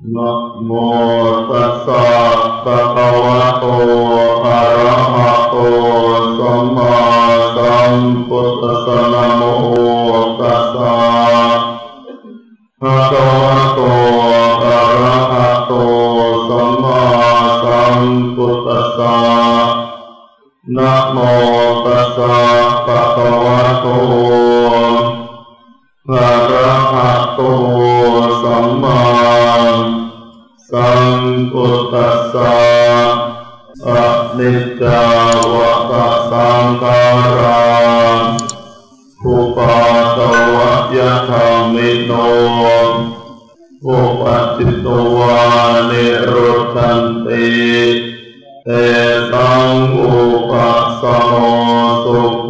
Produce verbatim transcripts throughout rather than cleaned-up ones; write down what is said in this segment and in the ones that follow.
นะโมตัสสะภะคะวะโตอะระหะโตสัมมาสัมพุทธัสสะนะโมตัสสะภะคะวะโตอะระหะโตสัมมาสัมพุทธัสสะนะโมตัสสะภะคะวะโตอะระหะโตสัมมาสัมพุทธัสสะอนิจจาวตสังขาราอุปาทวยธรรมิโนอุปจิตตวานิโรธันติเตสังอุปสมโสสุโข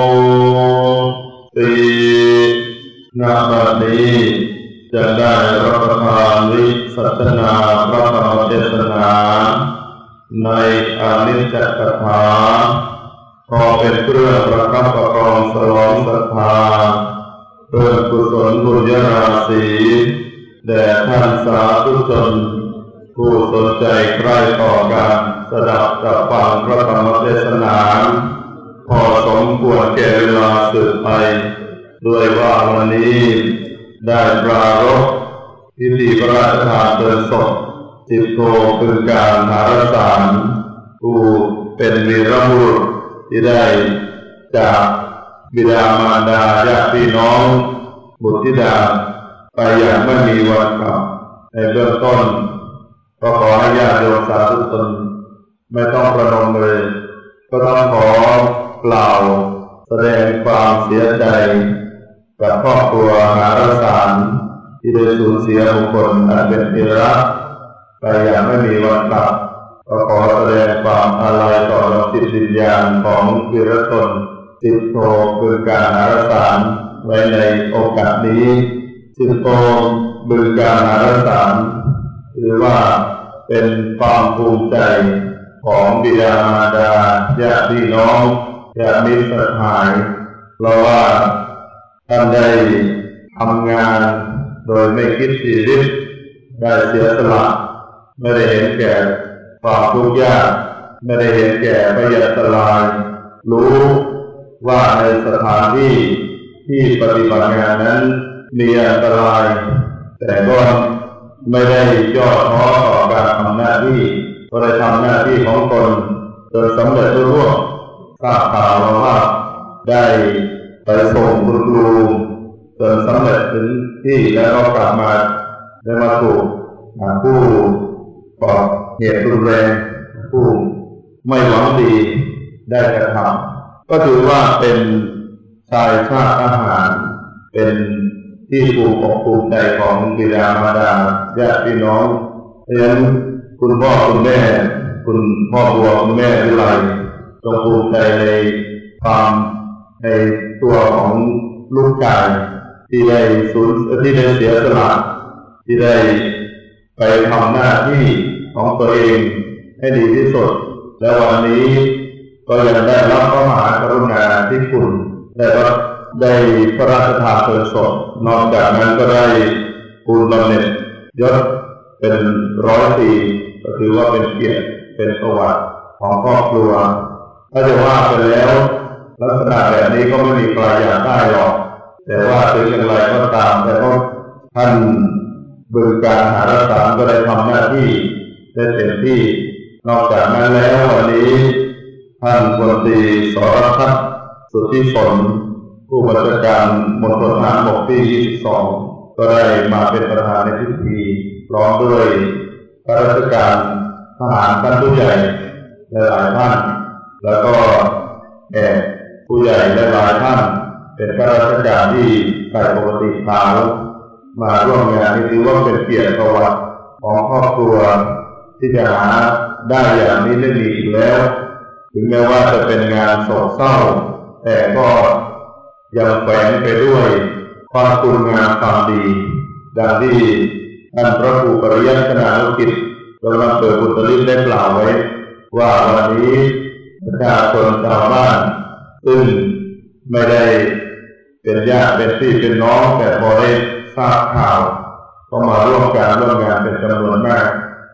ติณบัดนี้จะได้รับประทานวิสัชนาพระธรรมเทศนาในอานิจจกถาขอเป็นเครื่องประคับประคองสลองศรัทธาเพื่อกุศลบุญญาราศีแด่ท่านสาธุชนผู้สนใจใคร่ต่อการสดับรับฟังพระธรรมเทศนาพอสมควรแก่เวลาสืบไปด้วยว่าวันนี้ได้ปรารภพิธีพระราชทานเพลิงศพสิบโทพึงการหารสารผู้เป็นวีรบุรุษที่ได้จากบิดามารดาญาติพี่น้องบุตรธิดาไปอย่างไม่มีวันกลับในเบื้องต้นก็ขอให้ญาติโยมสาธุชนไม่ต้องประนมเลยก็ต้องขอกล่าวแสดงความเสียใจกับครอบครัวหารสารที่ได้สูญเสียบุคคลอันเป็นที่รักไปอย่างไม่มีวันกลับก็ขอแสดงความอาลัยต่อดวงจิตวิญญาณของวีรชนสิบโทบึงการหารสารไว้ในโอกาสนี้สิบโทบึงการหารสารถือว่าเป็นความภูมิใจของบิดามารดาญาติพี่น้องญาติมิตรสหายเพราะว่าท่านได้ทำงานโดยไม่คิดชีวิตได้เสียสละไม่ได้เห็นแก่ความทุกข์ยากไม่ได้เห็นแก่พยาธิลายรู้ว่าในสถานที่ที่ปฏิบัติงานนั้นมีอันตรายแต่ก็ไม่ได้ย่อท้อต่อการทำหน้าที่ก็ได้ทำหน้าที่ของตนจนสำเร็จรุ่งเรืองทราบข่าวว่าได้ไปส่งคุณครูจนสำเร็จถึงที่แล้วก็กลับมาได้มาถูกผู้ก่อเหตุรุนแรงผู้ไม่หวังดีได้กระทำก็ถือว่าเป็นชายชาติทหารเป็นที่ภูมิอกภูมิใจของบิดามารดาญาติพี่น้องเพราะฉะนั้นคุณพ่อคุณแม่คุณพ่อบัวคุณแม่วิไลจงภูมิใจในความในตัวของลูกชายที่ได้สูญที่ได้เสียสละที่ได้ไปทำหน้าที่ของตัวเองให้ดีที่สุดและวันนี้ก็ยังได้รับพระมหากรุณาธิคุณได้รับได้พระราชทานเพลิงศพนอกจากนั้นก็ได้ปูนบำเหน็จยศเป็นร้อยปีก็ถือว่าเป็นเกียรติเป็นประวัติของครอบครัวถ้าจะว่าไปแล้วลักษณะแบบนี้ก็ไม่มีใครอยากได้หรอกแต่ว่าถึงอย่างไรก็ตามแต่ก็ท่านบึงการหารสารก็ได้ทำหน้าที่ได้เต็มที่นอกจากนั้นแล้ววันนี้ท่านพลตรีสรทัศน์สุทธิฝนผู้บัญชาการมณฑลทหารบกที่ยี่สิบสองก็ได้มาเป็นประธานในพิธีพร้อมด้วยข้าราชการทหารท่านผู้ใหญ่หลายท่านแล้วก็แขกผู้ใหญ่หลายท่านเป็นข้าราชการที่ใส่ปกติขาวมาร่วมงานนี้ถือว่าเป็นเกียรติประวัติของครอบครัวที่จะหาได้อย่างนี้ไม่มีอีกแล้วถึงแม้ว่าจะเป็นงานโศกเศร้าแต่ก็ยังแฝงไปด้วยความคุณงามความดีดังที่ท่านพระครูปริยัติคณานุกิจกำลังเปิดบุตรลิศได้กล่าวไว้ว่าวันนี้ประชาชนชาวบ้านซึ่งไม่ได้เป็นญาติเป็นพี่เป็นน้องแต่พอได้ทราบข่าวก็มาร่วมการร่วมงานเป็นจำนวน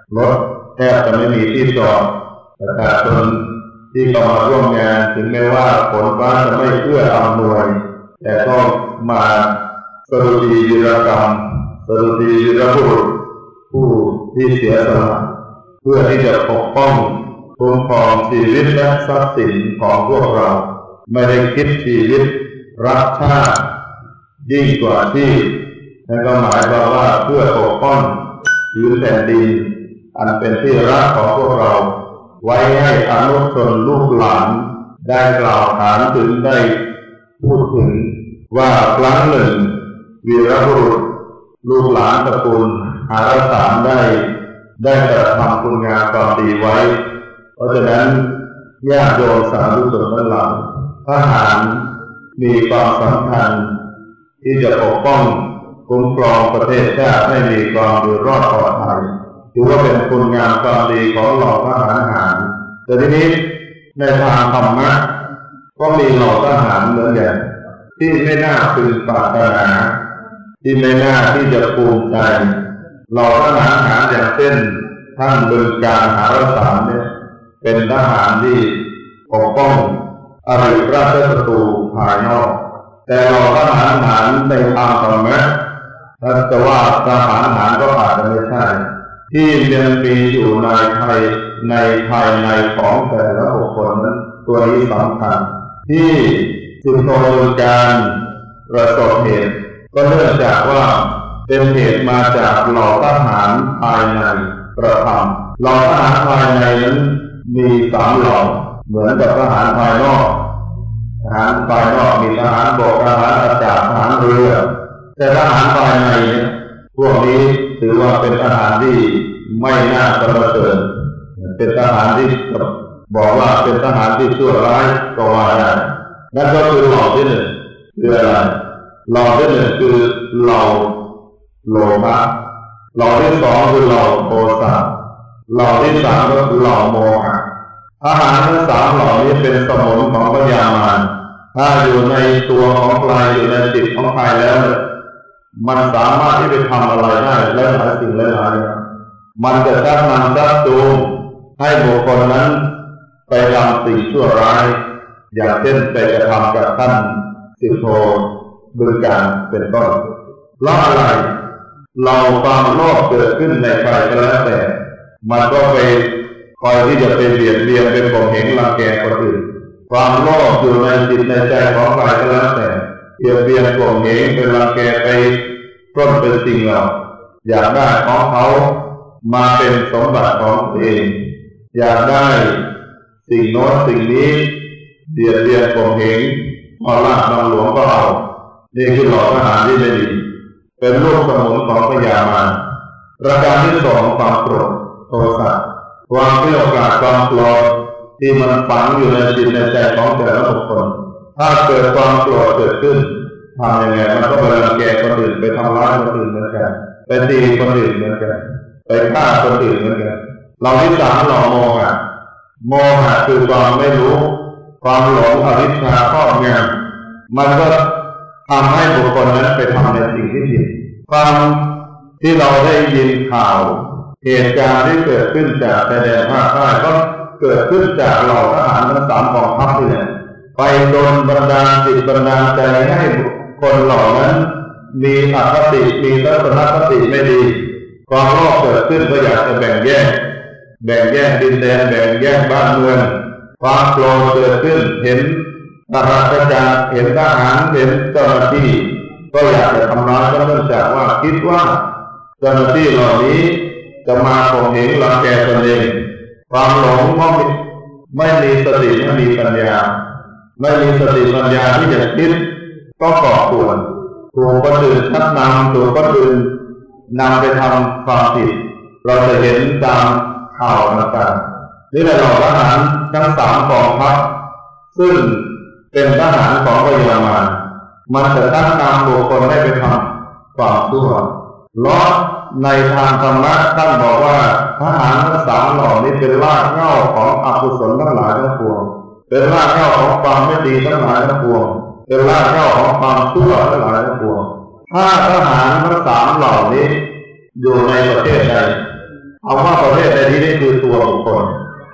รถแทบจะไม่มีที่จอดประชาชนที่เข้ามาร่วมงานถึงแม้ว่าฝนฟ้าจะไม่เอื้ออำนวยแต่ก็มาสดุดีวีรกรรมสดุดีวีรบุรุษผู้ที่เสียสละเพื่อที่จะปกป้องคุ้มครองชีวิตและทรัพย์สินของพวกเราไม่ได้คิดชีวิตรักชาติยิ่งกว่าที่นั่นก็หมายความว่าเพื่อปกป้องพื้นแผ่นดินอันเป็นที่รักของพวกเราไว้ให้อนุชนลูกหลานได้กล่าวขานถึงได้พูดถึงว่าครั้งหนึ่งวีรบุรุษลูกหลานตระกูลหารสารได้ได้กระทำคุณงามความดีไว้เพราะฉะนั้นญาติโยมสาธุชนทั้งหลายทหารมีความสำคัญที่จะปกป้องคุ้มครองประเทศชาติให้มีความอยู่รอดปลอดภัยถือว่าเป็นคุณงามความดีของเหล่าทหารหารแต่ทีนี้ในทางธรรมะก็มีเหล่าทหารเหมือนกันที่ไม่น่าพึงปรารถนาที่ไม่น่าที่จะภูมิใจเหล่าทหารหารอย่างเช่นท่านบึงกาฬหารสารเนี่ยเป็นทหารที่ปกป้องอริราชศัตรูภายนอกแต่เราทหารหารในทางธรรมะถ้าจะว่าทหารหารก็อาจจะไม่ใช่ที่ยังมีอยู่ในไทยในภายในของแต่ละบุคคลนั้นตัวนี้สำคัญที่สิบโทบึงกาฬประสบเหตุก็เนื่องจากว่าเป็นเหตุมาจากเหล่าทหารภายในกระทำเหล่าทหารภายในนั้นมีสามเหล่าเหมือนกับทหารภายนอกทหารภายนอกมีทหารบกทหารอากาศทหารเรือแต่ทหารภายในเนี่ยพวกนี้ถือว่าเป็นทหารที่ไม่น่าสรรเสริญเป็นทหารที่บอกว่าเป็นทหารที่ชั่วร้ายก็ว่าได้นั่นก็คือเหล่าที่หนึ่งคืออะไรเหล่าที่หนึ่งคือเหล่าโลภะเหล่าที่สองคือเหล่าโทสะเหล่าที่สามก็คือเหล่าโมหะทหารทั้งสามเหล่านี้เป็นสมุนของพญามารถ้าอยู่ในตัวของใครอยู่ในจิตของใครแล้วมันสามารถที่จะทำอะไรได้หลายหลายสิ่งหลายหลายอย่างมันจะชักนำชักจูงให้บุคคลนั้นไปทำสิ่งชั่วร้ายอย่างเช่นไปกระทำกับท่านสิบโทบึงกาฬเป็นต้นเพราะอะไรเราความโลภเกิดขึ้นในใครก็แล้วแต่มันก็ไปคอยที่จะไปเบียดเบียนเป็นข่มเหงรังแกคนอื่นความโลภอยู่ในจิตในใจของใครก็แล้วแต่เบียดเบียนข่มเหงเป็นรังแกไปปล้นเป็นสิ่งเราอยากได้ของเขามาเป็นสมบัติของตัวเองอยากได้สิ่งโน้นสิ่งนี้เบียดเบียนข่มเหงพอลาภบางหลวงก็เอานี่คือเหล่าทหารที่ไม่ดีเป็นลูกสมุนของพญามารประการที่สองความโกรธโทสะความเกลียดกราดความโกรธที่มันฝังอยู่ในจิตในใจของแต่ละบุคคลถ้าเกิดความโกรธเกิดขึ้นทำยังไงมันก็ไปรังแกคนอื่นไปทำร้ายคนอื่นเหมือนกันไปตีคนอื่นเหมือนกันไปฆ่าคนอื่นเหมือนกันเราที่สามเราโมหะโมหะคือความไม่รู้ความหลงอวิชชาครอบงำมันก็ทำให้บุคคลนั้นไปทำในสิ่งที่ผิดความที่เราได้ยินข่าวเหตุการณ์ที่เกิดขึ้นจากชายแดนภาคใต้ก็เกิดขึ้นจากเหล่าทหารทั้งสามกองทัพนี่แหละไปโดนบันดาลจิตบันดาลใจให้คนเหล่านั้นมีอคติมีทัศนคติไม่ดีความโลภเกิดขึ้นก็อยากจะแบ่งแยกแบ่งแยกดินแดนแบ่งแยกบ้านเมืองความโกรธเกิดขึ้นเห็นทหารประจาเห็นทหารเห็นเจ้าหน้าที่ก็อยากจะทำร้ายก็เนื่องจากว่าคิดว่าเจ้าหน้าที่เหล่านี้จะมาข่มเหงรังแกตนเองความหลงเพราะไม่มีสติไม่มีปัญญาไม่มีสติปัญญาที่จะคิดก็ก่อควรถูกคนอื่นชักนำถูกคนอื่นนำไปทำความผิดเราจะเห็นตามข่าวต่างๆนี่แหละเหล่าทหารทั้งสามกองทัพซึ่งเป็นทหารของพญามารมันจะชักนำบุคคลให้ไปทำความชั่วเพราะในทางธรรมะท่านบอกว่าทหารทั้งสามเหล่านี้เป็นรากเหง้าของอกุศลทั้งหลายทั้งปวงเป็นรากเหง้าของความไม่ดีทั้งหลายทั้งปวงเป็นรากเหง้าของความชั่วทั้งหลายทั้งปวงถ้าทหารทั้งสามเหล่านี้อยู่ในประเทศใดเอาว่าประเทศ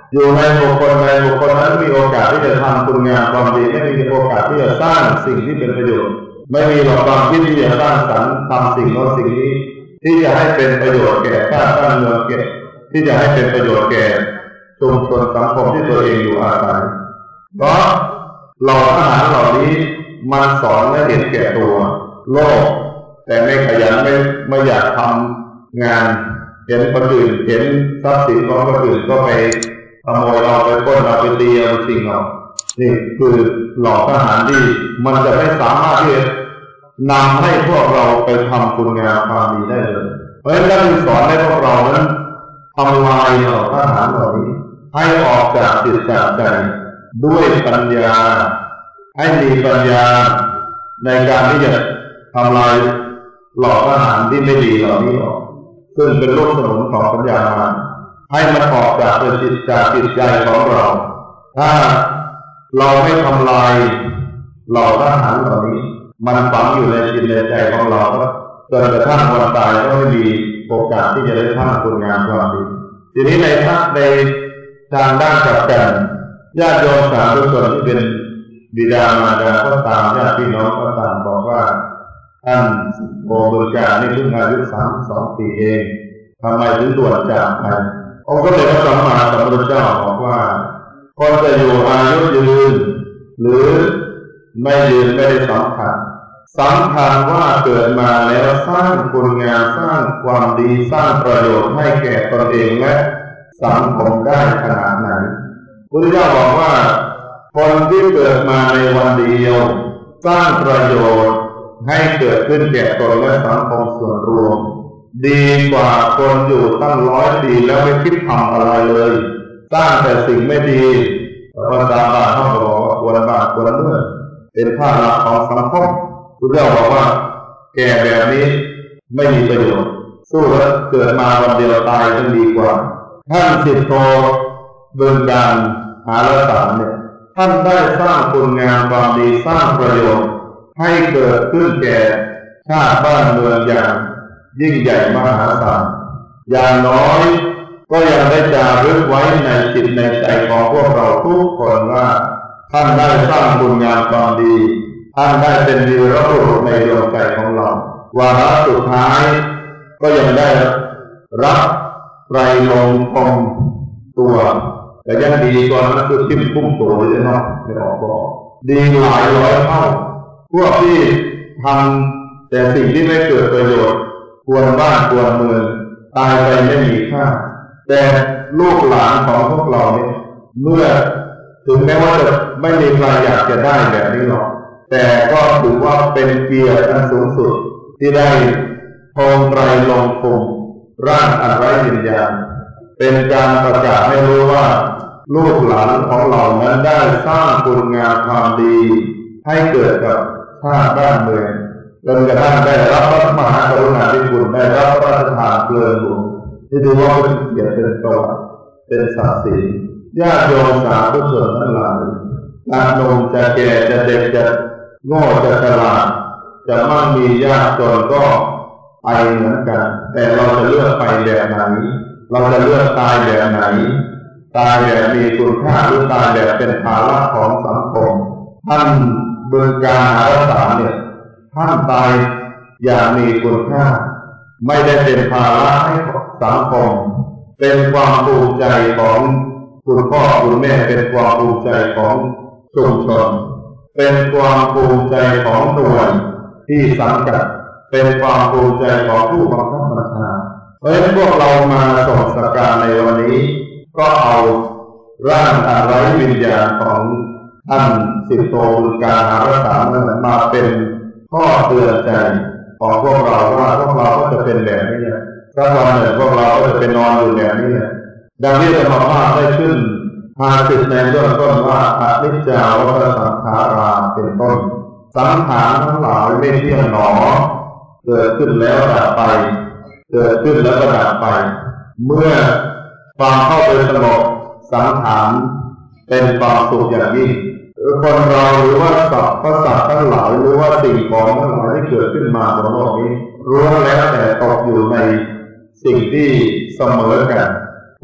อยู่ในบุคคลในบุคคลนั้นมีโอกาสที่จะทำคุณงามความดีไม่มีโอกาสที่จะสร้างสิ่งที่เป็นประโยชน์ไม่มีหลักความคิดที่จะสร้างสรรค์ทำสิ่งโน้นสิ่งนี้ที่จะให้เป็นประโยชน์แก่ชาติบ้านเมืองแก่ที่จะให้เป็นประโยชน์แก่ชุมชนสังคมที่ตัวเองอยู่อาศัยเพราะเหล่าทหารเหล่านี้มันสอนและเห็นแก่ตัวโลภแต่ไม่ขยันไม่ไม่อยากทำงานเห็นคนอื่นเห็นทรัพย์สินของคนอื่นก็ไปขโมยเอาไปปล้นเอาไปตีเอาไปสิ่งเอานี่คือเหล่าทหารที่มันจะไม่สามารถที่จะนำให้พวกเราไปทำคุณงามความดีได้เลยเพราะฉะนั้นท่านสอนให้พวกเรานั้นทำลายเหล่าทหารเหล่านี้ให้ออกจากจิตจากใจด้วยปัญญาให้มีปัญญาในการที่จะทำลายเหล่าทหารที่ไม่ดีเหล่านี้ออกซึ่งเป็นลูกสมุนของปัญญามาให้มันออกจากจิตจากจิตใจของเราถ้าเราไม่ทำลายเหล่าทหารเหล่านี้มันฝังอยู่ในจิตในใจของเราจนกระทั่งวันตายก็ไม่มีโอกาสที่จะได้ทำคุณงามความดีทีนี้ในทางในทางด้านกลับกันญาติโยมสาธุชนที่เป็นบิดามารดาก็ตามญาติพี่น้องก็ตามบอกว่าท่านโอบุญการนี่เพิ่งอายุสามสิบสองปีเองทำไมถึงด่วนจากไปองค์พระเดชพระสัมมาสัมพุทธเจ้าบอกว่าคนจะอยู่อายุยืนหรือไม่ยืนไม่ได้สำคัญสำคัญว่าเกิดมาแล้วสร้างคุณงามสร้างความดีสร้างประโยชน์ให้แก่ตนเองและสังคมได้ขนาดไหนพุทธเจ้าบอกว่าคนที่เกิดมาในวันเดียวสร้างประโยชน์ให้เกิดขึ้นแก่ตนและสังคมส่วนรวมดีกว่าคนอยู่ตั้งร้อยปีแล้วไม่คิดทำอะไรเลยสร้างแต่สิ่งไม่ดีภาษาบาลีเขาบอกว่าควรบาปควรเมื่อเป็นภาระของสังคมพุทธเจ้าบอกว่าแก่แบบนี้ไม่มีประโยชน์สู้แล้วเกิดมาวันเดียวตายยังดีกว่าท่านสิทธิโตเบิงการหาละสารเนี่ยท่านได้สร้างคุณงามความดีสร้างประโยชน์ให้เกิดขึ้นแก่ชาติบ้านเมืองอย่างยิ่งใหญ่มหาศาลอย่างน้อยก็ยังได้จารึกไว้ในจิตในใจของพวกเราทุกคนว่าท่านได้สร้างคุณงามความดีท่านได้เป็นวีรบุรุษในดวงใจของเราวาระสุดท้ายก็ยังได้รับไตรลงคงตัวแต่ยังดีกว่านั้นคือทิ่มพุ่งตัวเลยเนาะไม่ออกบอกดีหลายร้อยเท่าพวกที่ทำแต่สิ่งที่ไม่เกิดประโยชน์ควรบ้านควรเมืองตายไปไม่มีค่าแต่ลูกหลานของพวกเราเนี่ยเมื่อถึงแม้ว่าจะไม่มีใครอยากจะได้แบบนี้หรอกแต่ก็ถือว่าเป็นเกียรติอันสูงสุดที่ได้ทองไตรลงคงร่างอันไร้วิญญาณเป็นการประกาศให้รู้ว่าลูกหลานของเรานั้นได้สร้างคุณงามความดีให้เกิดกับชาติบ้านเมืองจนกระทั่งได้รับพระมหากรุณาธิคุณได้รับพระราชทานเพลิงหลวงที่ถือว่าเป็นเกียรติเป็นตัวเป็นศักดิ์ศรีญาติโยมสาธุชนทั้งหลายจะหนุ่มจะแก่จะเด็กจะโง่จะฉลาดจะมั่งมียากจนก็ไปเหมือนกันแต่เราจะเลือกไปแบบไหนเราจะเลือกตายแบบไหนตายแบบมีคุณค่าหรือตายแบบเป็นภาระของสังคมท่านเบิกการหารักษาเนี่ยท่านตายอย่างมีคุณค่าไม่ได้เป็นภาระให้สังคมเป็นความภูมิใจของคุณพ่อคุณแม่เป็นความภูมิใจของชุมชนเป็นความภูมิใจของหน่วยที่สังกัดเป็นความภูมิใจของผู้บังคับบัญชาเพราะฉะนั้นพวกเรามาส่งสักการในวันนี้ก็เอาร่างอันไร้วิญญาณของท่านสิทธิโตบุญการหารักษานั้นมาเป็นข้อเตือนใจของพวกเราว่าพวกเราก็จะเป็นแบบนี้นะถ้าวันหนึ่งพวกเราก็จะเป็นนอนอยู่แบบนี้นะดังที่ธรรมภาพได้ขึ้นหาสิทธิในเบื้องต้นว่าอนิจจาวัฏสังขาราเป็นต้นสังขารทั้งหลายไม่เที่ยงหนอเกิดขึ้นแล้วดับไปเกิดขึ้นแล้วก็ดับไปเมื่อความเข้าไปสงบสังขารเป็นความสุขอย่างยิ่งคนเราหรือว่าสัตว์ประสาททั้งหลายหรือว่าสิ่งของทั้งหลายที่เกิดขึ้นมาบนโลกนี้ล้วนแล้วแต่ตกอยู่ในสิ่งที่เสมอกันค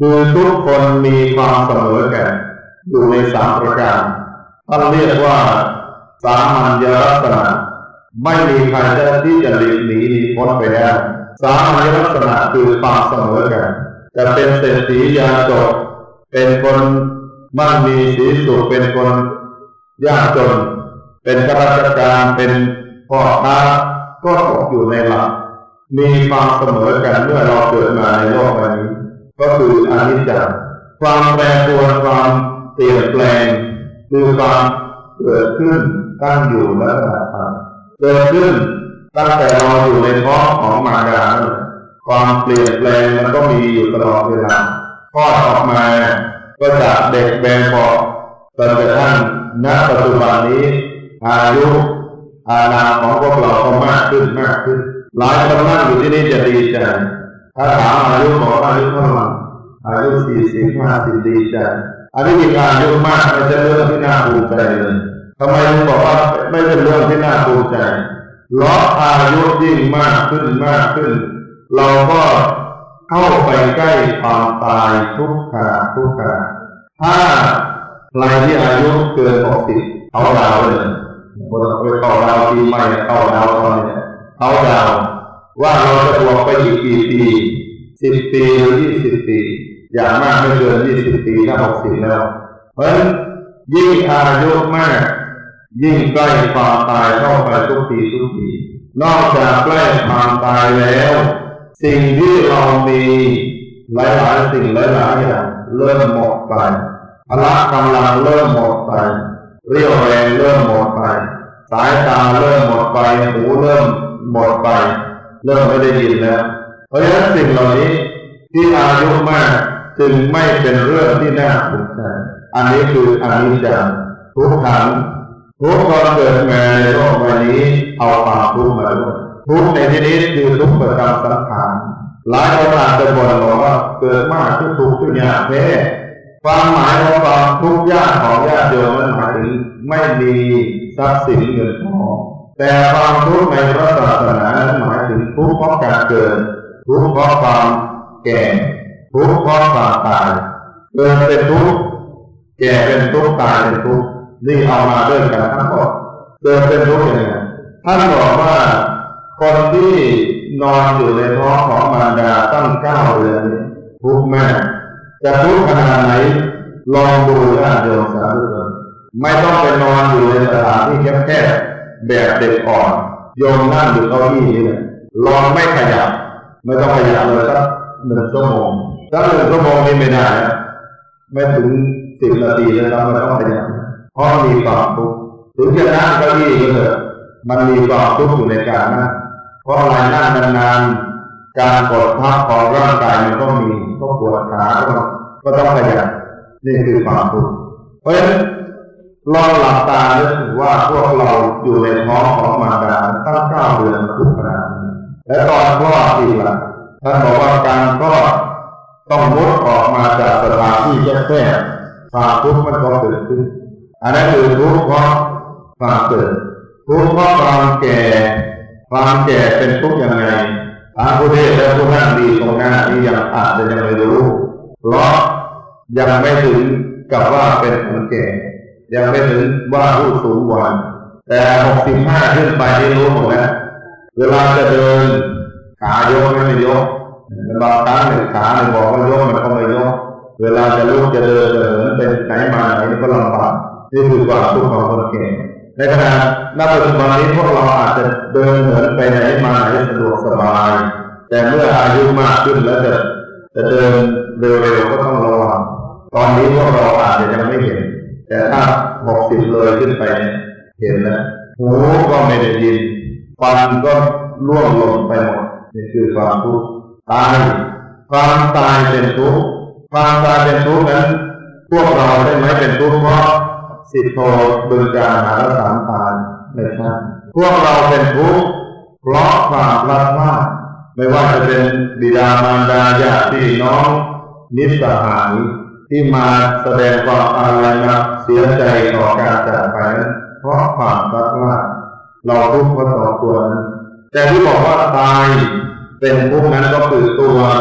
คือทุกคนมีความเสมอกันอยู่ในสามประการท่านเรียกว่าสามัญลักษณะไม่มีใครจะที่จะหลีกหนีหนีพ้นไปได้สามัญลักษณะคือความเสมอกันจะเป็นเศรษฐียาจกเป็นคนมั่งมีสีสุขเป็นคนยากจนเป็นข้าราชการเป็นพ่อค้าก็ตกอยู่ในหลักมีความเสมอกันเมื่อเราเกิดมาในโลกนี้ก็คืออนิจจ์ความแปรปรวนความเปลี่ยนแปลงคือความเกิดขึ้นตั้งอยู่และดับไปเกิดขึ้นตั้งแต่เราอยู่ในท้องของมารดาความเปลี่ยนแปลงมันก็มีอยู่ตลอดเวลาคลอดออกมาก็จากเด็กแบเบาะจนกระทั่งณปัจจุบันนี้อายุอานามของพวกเราก็มากขึ้นมากขึ้นหลายคนนั่งอยู่ที่นี่จะดีใจถ้าถามอายุบอกอายุเท่าไหร่อายุสี่สิบห้าสิบดีใจอันนี้มีอายุมากไม่ใช่เรื่องที่น่าภูมิใจเลยทำไมถึงบอกว่าไม่ใช่เรื่องที่น่าภูมิใจเพราะอายุยิ่งมากขึ้นมากขึ้นเราก็เข้าไปใกล้ความตายทุกขณะทุกขณะถ้าใครที่อายุเกินหกสิบเขาดาวเลยคนไปเข้าดาวปีใหม่เข้าดาวตอนนี้เขาดาวว่าเราจะบวกไปอีกกี่ปีสิบปีหรือยี่สิบปีอย่างมากไม่เกินยี่สิบปีถ้าหกสิบแล้วเพราะฉะนั้นยิ่งอายุมากยิ่งใกล้ความตายเข้าไปทุกทีทุกทีนอกจากใกล้ความตายแล้วสิ่งที่เรามีหลายๆสิ่งหลายๆอย่างเริ่มหมดไปพละกำลังเริ่มหมดไปเรี่ยวแรงเริ่มหมดไปสายตาเริ่มหมดไปหูเริ่มหมดไปเริ่มไม่ได้ยินแล้วเพราะฉะนั้นสิ่งเหล่านี้ที่อายุมากจึงไม่เป็นเรื่องที่น่าภูมิใจอันนี้คืออนิจจังทุกขังทุกคนเกิดมาในโลกใบนี้เอาความทุกข์มาด้วยทุกข์ในที่นี้คือทุกข์ประจำสังขารหลายคนอาจจะบ่นบอกว่าเกิดมากที่ทุกข์ที่ยากแท้ความหมายของความทุกข์ยากของญาติโยมนั้นหมายถึงไม่มีทรัพย์สินเงินทองแต่ความทุกข์ในพระศาสนานั้นหมายถึงทุกข์เพราะการเกิดทุกข์เพราะความแก่ทุกข์เพราะความตายเกิดเป็นทุกข์แก่เป็นทุกข์ตายเป็นทุกข์นี่เอามาด้วยกันทั้งหมดเกิดเป็นทุกข์ยังไงท่านบอกว่าคนที่นอนอยู่ในท้องของมารดาตั้งเก้าเดือนทุกข์แม่จะทุกข์ขนาดไหนลองดูญาติโยมสาธุชนไม่ต้องไปนอนอยู่ในสถานที่แคบๆแบบเด็กอ่อนโยมนั่งอยู่เก้าอี้นี่เลยลองไม่ขยับไม่ต้องขยับเลยสักหนึ่งชั่วโมงถ้าหนึ่งชั่วโมงนี่ไม่ได้ไม่ถึงสิบนาทีแล้วเราไม่ต้องขยับเพราะมีความทุกข์ถึงจะนั่งเก้าอี้ก็เถอะมันมีความทุกข์อยู่ในการนั่งเพราะอะไรนั่งนานๆการกดทับของร่างกายมันก็มีก็ปวดขาก็ต้องขยับนี่คือความทุกข์เพราะฉะนั้นลองหลับตาแล้วถือว่าพวกเราอยู่ในท้องของมารดาตั้งเก้าเดือนทุกขณะและตอนคลอดอีกล่ะท่านบอกว่าการคลอดต้องมุดออกมาจากสถานที่แคบๆความทุกข์มันก็เกิดขึ้นอันนั้นคือทุกข์เพราะความเกิดทุกข์เพราะความแก่ความแก่เป็นทุกข์ยังไงทางผู้เทศและผู้นั่งดีตรงหน้านี้ยังอาจจะยังไม่รู้เพราะยังไม่ถึงกับว่าเป็นคนแก่ยังไม่ถึงว่าผู้สูงวัยแต่หกสิบห้าขึ้นไปนี่รู้หมดแล้วเวลาจะเดินขายกไม่ยกบางครั้งหนึ่งขาหนึ่งบอกว่ายกมันก็ไม่ยกเวลาจะลุกจะเดินจะเหินเป็นไหนมาไหนก็ลำบากนี่คือความทุกข์ของคนแก่ในขณะณปัจจุบันนี้พวกเราอาจจะเดินเหินไปไหนมาไหนสะดวกสบายแต่เมื่ออายุมากขึ้นแล้วจะจะเดินเร็วๆก็ต้องระวังตอนนี้พวกเราอาจจะยังไม่เห็นแต่ถ้าหกสิบเลยขึ้นไปเห็นแล้วหูก็ไม่ได้ยินฟันก็ร่วงหล่นไปหมดนี่คือความทุกข์ตายความตายเป็นทุกข์ความตายเป็นทุกข์นั้นพวกเราได้ไหมเป็นทุกข์เพราะสิทธิโทบึงการหาสามตายไม่ใช่พวกเราเป็นทุกข์เพราะความพลาดพลาดไม่ว่าจะเป็นบิดามารดาญาติพี่น้องมิตรสหายที่มาแสดงความอาลัยมาเสียใจต่อการจากไปนั้นเพราะความพลาดพลาดเราทุกข์เพราะต่อตัวนั้นแต่ที่บอกว่าตายเป็นทุกข์นั้นก็คือตัว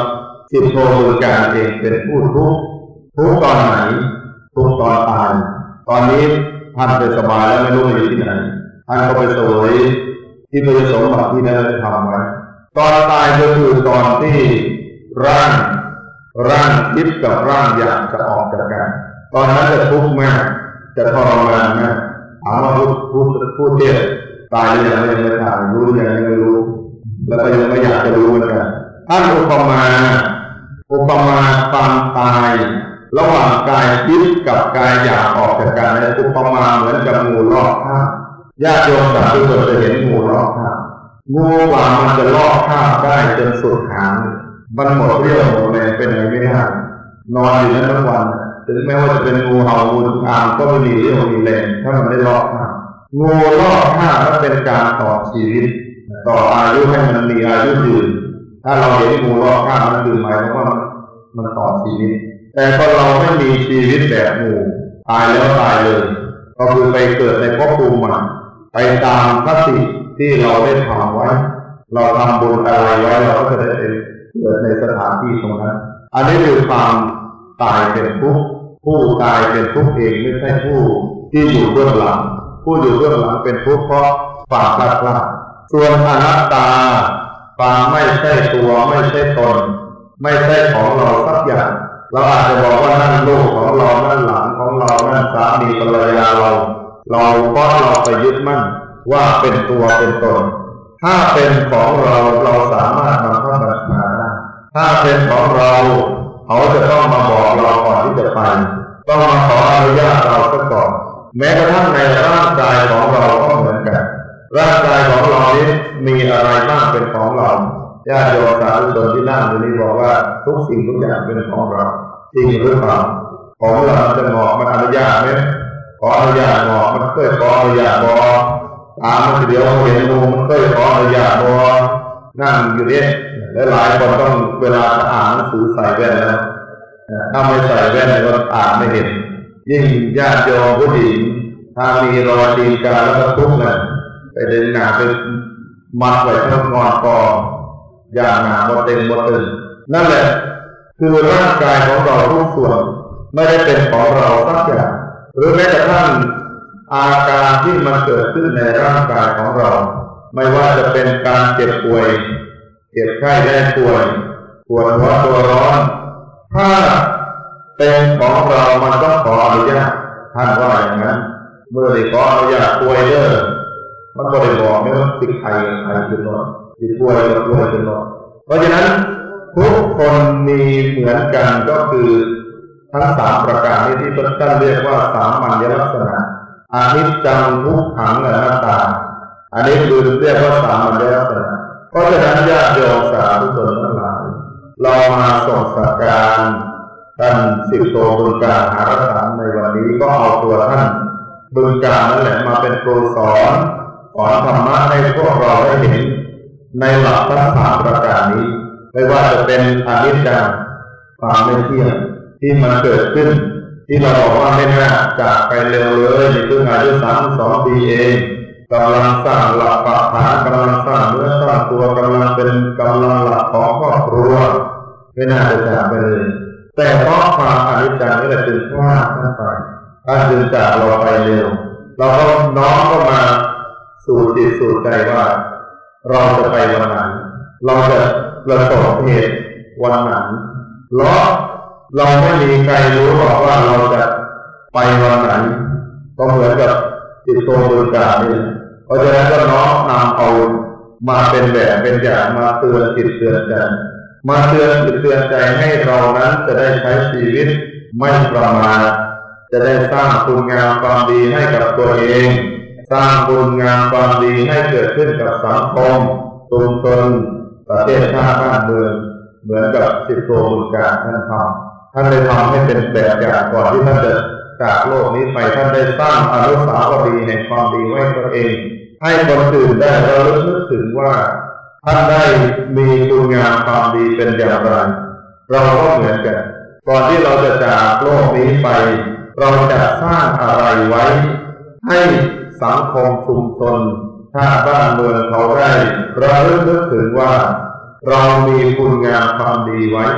สิบโทบุญการเองเป็นผู้ทุกข์ทุกข์ตอนไหนทุกข์ตอนตายตอนนี้ท่านไปสบายแล้วไม่รู้อยู่ที่ไหนท่านก็ไปเสวยที่พระสมบัติที่ได้ทำไว้ตอนตายก็คือตอนที่ร่างร่างคิดกับร่างอยากจะออกจากกันตอนนั้นจะทุกข์มากจะทรมานมากถามว่าผู้ผู้ผู้เทศตายยังไม่ไม่ตายรู้ยังไม่รู้แล้วก็ยังไม่อยากจะรู้เหมือนกันท่านอุปมาอุปมาความตายระหว่างกายคิดกับกายอยากออกจากกันในอุปมาเหมือนกับงูลอกคราบญาติโยมสาธุชนจะเห็นงูลอกคราบงูกว่ามันจะลอกคราบได้จนสุดหางมันหมดเรี่ยวหมดแรงเป็นไหนไม่ได้นอนอยู่นั้นทั้งวันถึงแม้ว่าจะเป็นงูเห่างูจงอางก็ไม่มีเรี่ยวมีแรงถ้ามันได้ลอกคราบงูลอกคราบนั้นเป็นการต่อชีวิตต่ออายุให้มันมีอายุยืนถ้าเราเห็นงูลอกคราบมันคือหมายความว่ามันมันต่อชีวิตแต่พอเราไม่มีชีวิตแบบงูตายแล้วตายเลยก็คือไปเกิดในภพภูมิใหม่ไปตามคติที่เราได้ทำไว้เราทำบุญอะไรไว้เราก็จะได้เกิดในสถานที่ตรงนั้นอันนี้คือความตายเป็นทุกข์ผู้ตายเป็นทุกข์เองไม่ใช่ผู้ที่อยู่เบื้องหลังผู้อยู่เบื้องหลังเป็นทุกข์เพราะความพลาดพลาดส่วนอนัตตาความไม่ใช่ตัวไม่ใช่ตนไม่ใช่ของเราสักอย่างเราอาจจะบอกว่านั่นลูกของเรานั่นหลานของเรานั่นสามีภรรยาเราเราเพราะเราไปยึดมั่นว่าเป็นตัวเป็นตนถ้าเป็นของเราเราสามารถนำเข้ามาหาถ้าเป็นของเราเขาจะต้องมาบอกเราก่อนที่จะไปต้องมาขออนุญาตเราซะก่อนแม้กระทั่งในร่างกายของเราก็เหมือนกันร่างกายของเรานี้มีอะไรบ้างเป็นของเราญาติโยมสาธุชนที่นั่งอยู่นี้บอกว่าทุกสิ่งทุกอย่างเป็นของเราจริงหรือเปล่าของเราจะงอกมันอนุญาตไหมขออนุญาตงอกมันเคยขออนุญาตบอตามมันเดียวเห็นงูมันเคยขออนุญาตบอนั่งอยู่นี่หลายคนต้องเวลาอ่านหนังสือใส่แว่นแล้วถ้าไม่ใส่แว่นก็อ่านไม่เห็นยิ่งญาติโยมผู้หญิงถ้ามีรอยตีนกาแล้วก็ทุกข์เลยไปเดินหนาไปมัดไว้ทั้งงอนคออย่างหนาบดเต็มบดตึงนั่นแหละคือร่างกายของเราทุกส่วนไม่ได้เป็นของเราสักอย่างหรือแม้กระทั่งอาการที่มันเกิดขึ้นในร่างกายของเราไม่ว่าจะเป็นการเจ็บป่วยเจ็บไข้ได้ป่วยปวดหัวตัวร้อนถ้าเป็นของเรามันต้องขออนุญาตท่านว่าอย่างนั้นเมื่อได้ขออนุญาตป่วยเด้อมันก็ได้บอกไม่ว่าติดไข้ไข้ขึ้นร้อนติดป่วยก็ป่วยขึ้นร้อนเพราะฉะนั้นทุกคนมีเหมือนกันก็คือทั้งสามประการนี้ที่ท่านเรียกว่าสามัญลักษณะอนิจจังทุกขังอนัตตาอันนี้คือเรียกว่าสามัญลักษณะเพราะฉะนั้นญาติโยมสาธุชนทั้งหลายเรามาส่งสักการท่านสิบโตบุญการหารสารในวันนี้ก็เอาตัวท่านบุญการนั่นแหละมาเป็นครูสอนสอนธรรมะให้พวกเราได้เห็นในหลักทั้งสามประการนี้ไม่ว่าจะเป็นอนิจจังความไม่เที่ยงที่มันเกิดขึ้นที่เราบอกว่าไม่น่าจากไปเร็วเลยในเพิ่งอายุสามสองปีเองกำลังสร้างหลักปักฐานกำลังสร้างเนื้อสร้างตัวกำลังเป็นกำลังหลักของครอบครัวไม่น่าจะจากไปเลยแต่เพราะความอนิจจังนี่แหละจึงพลาดท่านไปท่านจึงจากเราไปเร็วเราก็น้อมเข้ามาสู่จิตสู่ใจว่าเราจะไปวันไหนเราจะประสบเหตุวันไหนเพราะเราไม่มีใครรู้หรอกว่าเราจะไปวันไหนก็เหมือนกับจิตโตบุญการนี่เพราะฉะนั้นก็น้อมนำเอามาเป็นแบบเป็นอย่างมาเตือนจิตเตือนใจมาเตือนจิตเตือนใจให้เรานั้นจะได้ใช้ชีวิตไม่ประมาทจะได้สร้างคุณงามความดีให้กับตัวเองสร้างคุณงามความดีให้เกิดขึ้นกับสังคมชุมชนประเทศชาติบ้านเมืองเหมือนกับสิบโตบุญการท่านทำท่านได้ทำให้เป็นแบบอย่างก่อนที่ท่านจะจากโลกนี้ไปท่านได้สร้างอนุสาวรีย์แห่งความดีไว้ตัวเองให้คนอื่นได้ระลึกนึกถึงว่าท่านได้มีคุณงามความดีเป็นอย่างไรเราก็เหมือนกันก่อนที่เราจะจากโลกนี้ไปเราจะสร้างอะไรไว้ให้สังคมชุมชนชาติบ้านเมืองเขาได้ระลึกนึกถึงว่าเรามีคุณงามความดีไว้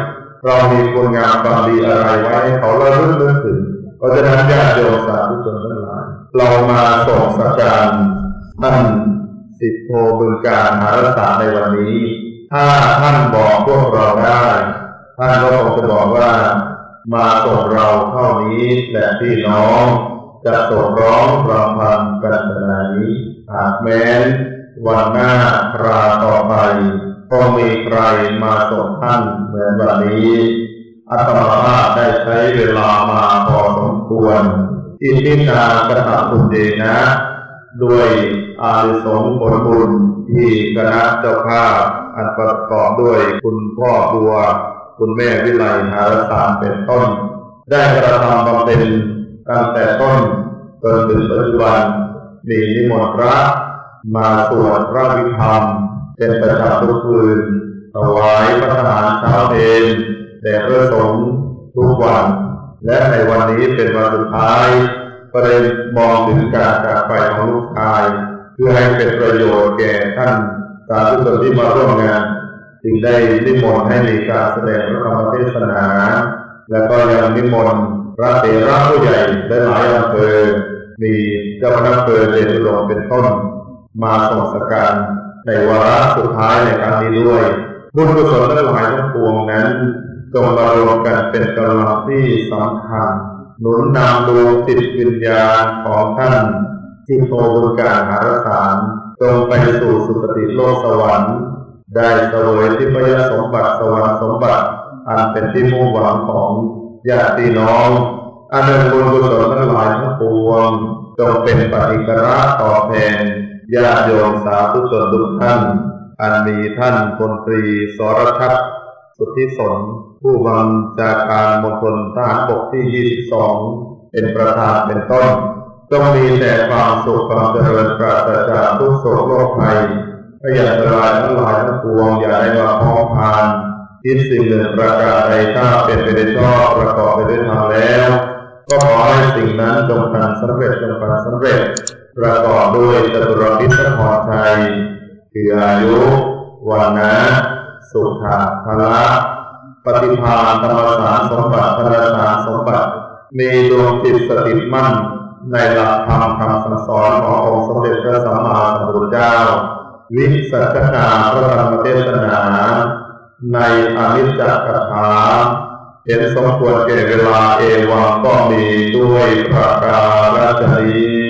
เรามีคุณงามความดีอะไรไว้เขาระลึกนึกถึงเพราะฉะนั้นญาติโยมสาธุชนทั้งหลายเรามาส่งสักการท่านสิทธิโทบึงการหารักษาในวันนี้ถ้าท่านบอกพวกเราได้ท่านก็คงจะบอกว่ามาส่งเราเท่านี้และพี่น้องจะส่งร้องรำพันกันขนาดนี้หากแม้นวันหน้าคราต่อไปก็มีใครมาส่งท่านเหมือนวันนี้อาตมาภาพได้ใช้เวลามาพอสมควรอินทินากตปุญเดนะด้วยอานิสงส์ผลบุญที่คณะเจ้าภาพอันประกอบด้วยคุณพ่อบัวคุณแม่วิไลหารักษาเป็นต้นได้กระทำบำเพ็ญตั้งแต่ต้นจนถึงปัจจุบันมีนิมนต์พระมาสวดพระวิธรรมเป็นประจำทุกคืนถวายพระทหารเช้าเพลแด่พระสงฆ์ทุกวันและในวันนี้เป็นวันสุดท้ายก็ได้มองถึงการจากไปของลูกชายเพื่อให้เป็นประโยชน์แก่ท่านสาธุชนที่มาร่วมงานจึงได้นิมนต์ให้มีการแสดงพระธรรมเทศนาและก็ยังนิมนต์พระเถระผู้ใหญ่และหลายอำเภอมีเจ้าคณะอำเภอเดชอุดมเป็นต้นมาส่งสักการในวาระสุดท้ายในครั้งนี้ด้วยบุญกุศลทั้งหลายทั้งปวงนั้นจงมารวมกันเป็นกำลังที่สำคัญหนุนนำดวงจิตวิญญาณของท่านที่โตบุญการหารักษาจงไปสู่สุคติโลกสวรรค์ได้เสวยทิพยสมบัติสวรรค์สมบัติอันเป็นที่มุ่งหวังของญาติน้องอันเป็นบุญกุศลทั้งหลายทั้งปวงจงเป็นปฏิกระตอบแทนญาติโยมสาธุชนทุกท่านอันมีท่านพลตรีสรทัศน์สุทธิสนผู้บัญชาการมณฑลทหารบกที่ยี่สิบสองเป็นประธานเป็นต้นจงมีแต่ความสุขความเจริญปราศจากทุกโศกโรคภัยพยาธิร้ายทั้งหลายทั้งปวงอย่าได้มาพ้องพานคิดสิ่งหนึ่งประการใดถ้าเป็นไปได้ชอบประกอบไปด้วยธรรมแล้วก็ขอให้สิ่งนั้นจงพลันสำเร็จจงพลันสำเร็จประกอบด้วยจตุรพิธพรชัยคืออายุวันนะสุขะพละปฏิภาณธรรมสารสมบัติธรรมสารสมบัติมีดวงจิตสถิตมั่นในหลักธรรมคำสั่งสอนขององค์สมเด็จพระสัมมาสัมพุทธเจ้าวิสัชนาพระธรรมเทศนาในอนิจจกถาเห็นสมควรแก่เวลาเอวังก็มีด้วยประการฉะนี้